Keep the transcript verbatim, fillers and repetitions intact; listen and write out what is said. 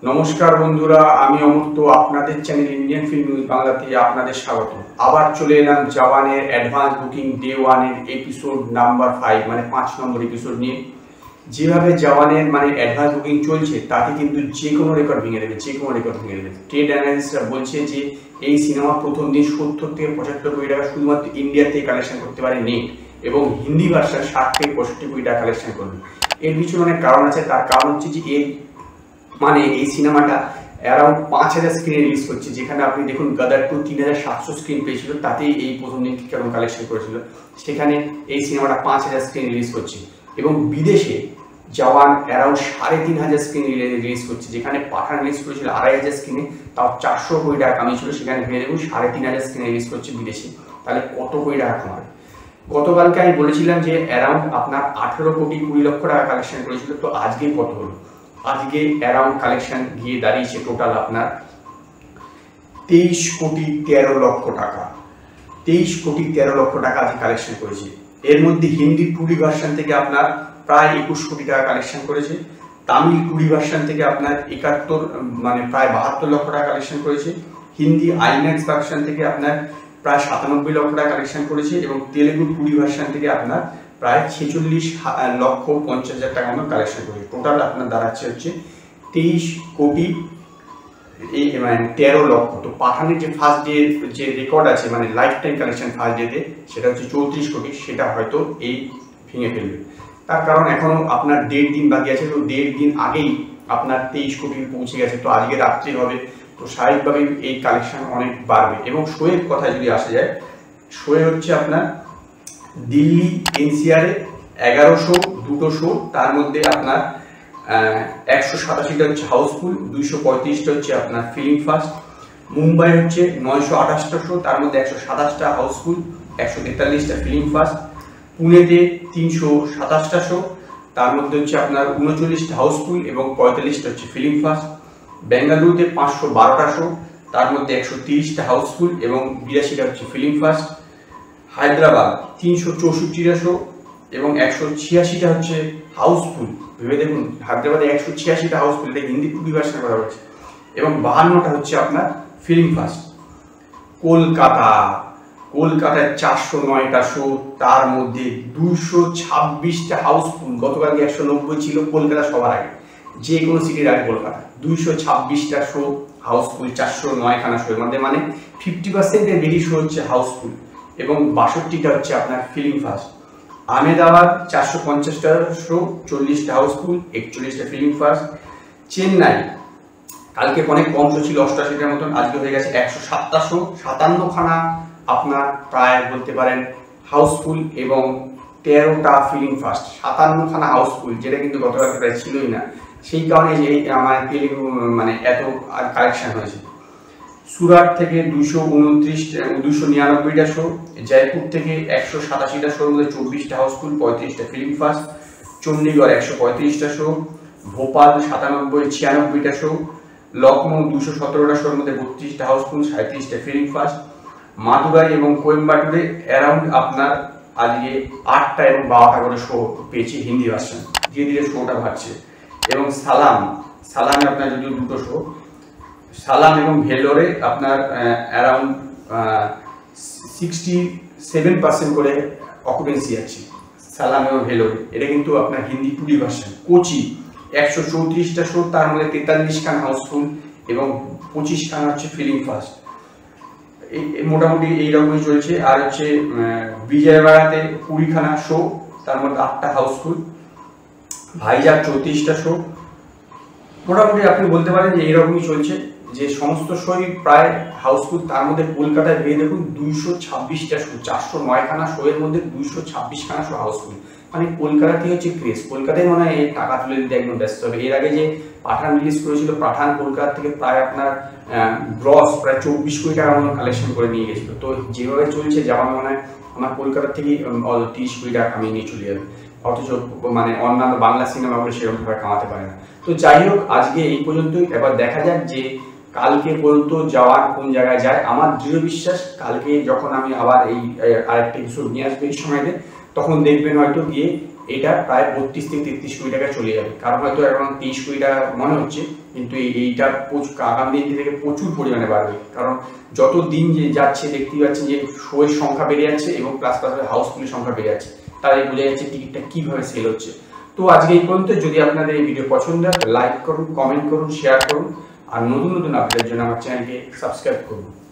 নমস্কার বন্ধুরা, আমি অমর্ত্য আপনাদের চ্যানেল ইন্ডিয়ান ফিল্ম নিউজ বাংলাতে আপনাদের স্বাগত। আবার চলে এলাম জওয়ানের অ্যাডভান্স বুকিং ডে ওয়ানের এপিসোড নাম্বার ফাইভ মানে পাঁচ নম্বর এপিসোড নিয়ে। যেভাবে জওয়ানের মানে অ্যাডভান্স বুকিং চলছে তাতে কিন্তু যে কোনো রেকর্ড ভেঙে দেবে, যে কোনো রেকর্ড ভেঙে দেবে। ট্রেড অ্যানালিস্টরা বলছে যে এই সিনেমা প্রথম দিন সত্তর থেকে পঁচাত্তর কোটি টাকা শুধুমাত্র ইন্ডিয়াতে কালেকশন করতে পারে নেট, এবং হিন্দি ভার্সন ষাট থেকে পঁয়ষট্টি কোটি টাকা কালেকশন করবে। এর পিছনে অনেক কারণ আছে। তার কারণ হচ্ছে যে এই মানে এই সিনেমাটা অ্যারাউন্ড পাঁচ হাজার স্ক্রিনে রিলিজ করছে, যেখানে আপনি দেখুন গাদার টু তিন হাজার সাতশো স্ক্রিন পেয়েছিল, তাতেই এই প্রথম দিন কেমন কালেকশন করেছিল। সেখানে এই সিনেমাটা পাঁচ হাজার স্ক্রিন রিলিজ করছে, এবং বিদেশে জওয়ান অ্যারাউন্ড সাড়ে তিন হাজার স্ক্রিন রিলিজ করছে, যেখানে পাঠান রিলিজ করেছিল আড়াই হাজার স্ক্রিনে, তাও চারশো কোটি টাকা কামিয়েছিল। সেখানে ভেবে দেখুন সাড়ে তিন হাজার স্ক্রিনে রিলিজ করছে বিদেশে, তাহলে কত কোটি টাকা কামাবে। গতকালকে আমি বলেছিলাম যে অ্যারাউন্ড আপনার আঠেরো কোটি কুড়ি লক্ষ টাকা কালেকশন করেছিল, তো আজকে কত হলো? আজকে অ্যারাউন্ড কালেকশন গিয়ে দাঁড়িয়েছে টোটাল আপনার তেইশ কোটি তেরো লক্ষ টাকা। তেইশ কোটি তেরো লক্ষ টাকা আজকে কালেকশন করেছে। এর মধ্যে হিন্দি টুডি ভার্সন থেকে আপনার প্রায় একুশ কোটি টাকা কালেকশন করেছে, তামিল টুডি ভার্সন থেকে আপনার একাত্তর মানে প্রায় বাহাত্তর লক্ষ টাকা কালেকশন করেছে, হিন্দি আইম্যাক্স ভার্সন থেকে আপনার প্রায় সাতানব্বই লক্ষ টাকা কালেকশন করেছে, এবং তেলেগু টুডি ভার্সন থেকে আপনার প্রায় ছেচল্লিশ লক্ষ পঞ্চাশ হাজার টাকা মতো কালেকশন করেছে। টোটাল আপনার দাঁড়াচ্ছে হচ্ছে তেইশ কোটি এই মানে তেরো লক্ষ। তো পাঠানের যে ফার্স্ট ডে যে রেকর্ড আছে মানে লাইফ টাইম কালেকশন ফার্স্ট ডেতে, সেটা হচ্ছে চৌত্রিশ কোটি, সেটা হয়তো এই ভেঙে ফেলবে। তার কারণ এখনো আপনার দেড় দিন বাকি আছে, তো দেড় দিন আগেই আপনার তেইশ কোটি পৌঁছে গেছে, তো আজকে রাত্রি হবে, তো স্বাভাবিকভাবেই এই কালেকশন অনেক বাড়বে। এবং শোয়ের কথায় যদি আসা যায়, শোয়ে হচ্ছে আপনার দিল্লি এনসিআরে এগারোশো দুটো শো, তার মধ্যে আপনার একশো সাতাশিটা হচ্ছে হাউসফুল, দুইশো পঁয়ত্রিশটা হচ্ছে আপনার ফিল্ম ফার্স্ট। মুম্বাই হচ্ছে নয়শো আঠাশটা শো, তার মধ্যে একশো সাতাশটা হাউসফুল, একশো তেতাল্লিশটা ফিল্ম ফার্স্ট। পুনেতে তিনশো সাতাশটা শো, তার মধ্যে হচ্ছে আপনার উনচল্লিশটা হাউসফুল এবং পঁয়তাল্লিশটা হচ্ছে ফিল্ম ফার্স্ট। বেঙ্গালুরুতে পাঁচশো বারোটা শো, তার মধ্যে একশো তিরিশটা হাউসফুল এবং বিরাশিটা হচ্ছে ফিল্ম ফার্স্ট। হায়দ্রাবাদ তিনশো চৌষট্টিটা শো এবং একশো ছিয়াশিটা হচ্ছে হাউসফুল। ভেবে দেখুন, হায়দ্রাবাদে একশো ছিয়াশিটা হাউসফুল, এটা হিন্দি টুডি ভার্সন করা হচ্ছে, এবং বাহান্নটা হচ্ছে আপনার ফিল্ম ফার্স্ট। কলকাতা কলকাতায় চারশো নয়টা শো, তার মধ্যে দুইশো ছাব্বিশটা হাউসফুল। গতকালকে একশো নব্বই ছিল, কলকাতা সবার আগে, যে কোনো সিটির আগে কলকাতা। দুইশো ছাব্বিশটা শো হাউসফুল, চারশো নয়খানা শো, এর মধ্যে মানে ফিফটি পার্সেন্টের বেশি শো হচ্ছে হাউসফুল, এবং বাষট্টিটা হচ্ছে আপনার ফিল্ম ফার্স্ট। আহমেদাবাদ চারশো পঞ্চাশটা শো, চল্লিশটা হাউসফুল, একচল্লিশটা ফিল্ম ফার্স্ট। চেন্নাই কালকে অনেক কম শো ছিল, অষ্টাশিটার মতন, আজকে হয়ে গেছে একশো সাতটা শো, সাতান্নখানা আপনার প্রায় বলতে পারেন হাউসফুল এবং তেরোটা ফিল্ম ফার্স্ট। সাতান্নখানা হাউসফুল, যেটা কিন্তু গতকালকে প্রায় ছিলই না, সেই কারণে যে আমার তেলেগু মানে এত কালেকশন হয়েছে। সুরাট থেকে দুশো উনত্রিশ দুশো নিরানব্বইটা শো, জয়পুর থেকে একশো সাতাশিটা শোর মধ্যে চব্বিশটা হাউসফুল, পঁয়ত্রিশটা ফিল্ম ফার্স্ট। চণ্ডীগড় একশো পঁয়ত্রিশটা শো, ভোপাল সাতানব্বই ছিয়ানব্বইটা শো, লখনৌ দুশো সতেরোটা শোর মধ্যে বত্রিশটা হাউসফুল, সাঁত্রিশটা ফিল্ম ফার্স্ট। মাদুরাই এবং কোয়েম্বাটুরে অ্যারাউন্ড আপনার আজকে আটটা এবং বারোটা করে শো পেয়েছে হিন্দি ভার্সন, ধীরে ধীরে শোটা বাড়ছে। এবং সালাম সালামে আপনার যদিও দুটো শো, সালাম এবং ভেলোরে আপনার অ্যারাউন্ড সিক্সটি সেভেন পার্সেন্ট করে অকুপেন্সি আছে সালাম এবং ভেলোরে, এটা কিন্তু আপনার হিন্দি টুডি ভার্সন। কোচি একশো চৌত্রিশটা শো, তার মধ্যে তেতাল্লিশ খান হাউসফুল এবং পঁচিশ খান হচ্ছে ফিল্ম ফার্স্ট। এই মোটামুটি এইরকমই চলছে। আর হচ্ছে বিজয়বাড়াতে কুড়িখানা শো, তার মধ্যে আটটা হাউসফুল। ভাইজাগ চৌত্রিশটা শো। মোটামুটি আপনি বলতে পারেন যে এইরকমই চলছে, যে সমস্ত শোই প্রায় হাউসফুল। তার মধ্যে কলকাতায় ভেবে দেখুন দুইশো ছাব্বিশটা শো, চারশো নয়খানা শো এর মধ্যে দুইশো ছাব্বিশখানা শো হাউসফুল। মানে কলকাতাতেই হচ্ছে ক্রেজ, কলকাতায় মনে হয় টাকা তুলে দিতে একদম ব্যস্ত হবে। এর আগে যে পাঠান রিলিজ করেছিল, পাঠান কলকাতা থেকে প্রায় আপনার গ্রস প্রায় চব্বিশ কোটি টাকার মতো কালেকশন করে নিয়ে গেছিল। তো যেভাবে চলছে যাওয়া মনে হয় আমার কলকাতা থেকেই তিরিশ কোটি টাকা কামিয়ে নিয়ে চলে যাবে, অথচ মানে অন্যান্য বাংলা সিনেমাগুলো সেরকমভাবে কামাতে পারে না। তো যাই হোক, আজকে এই পর্যন্তই। এবার দেখা যাক যে কালকে পর্যন্ত যাওয়ার কোন জায়গায় যায়। আমার দৃঢ় বিশ্বাস কালকে যখন আমি আবার এই আরেকটা এপিসোড নিয়ে আসবো এই সময়তে, তখন দেখবেন হয়তো গিয়ে এটা প্রায় বত্রিশ থেকে তেত্রিশ কোটি টাকা চলে যাবে। কারণ হয়তো এখন তেইশ কোটি টাকা মনে হচ্ছে, কিন্তু এইটা আগামী দিন থেকে প্রচুর পরিমাণে বাড়বে। কারণ যত দিন যে যাচ্ছে দেখতেই পাচ্ছেন যে শোয়ের সংখ্যা বেড়ে যাচ্ছে এবং প্লাস প্লাস হাউসফুলের সংখ্যা বেড়ে যাচ্ছে, তাই বোঝা যাচ্ছে টিকিটটা কিভাবে সেল হচ্ছে। তো আজকে এই পর্যন্ত। যদি আপনাদের এই ভিডিও পছন্দ হয় লাইক করুন, কমেন্ট করুন, শেয়ার করুন, আর নতুন নতুন আপডেটের জন্য আমার চ্যানেলকে সাবস্ক্রাইব করুন।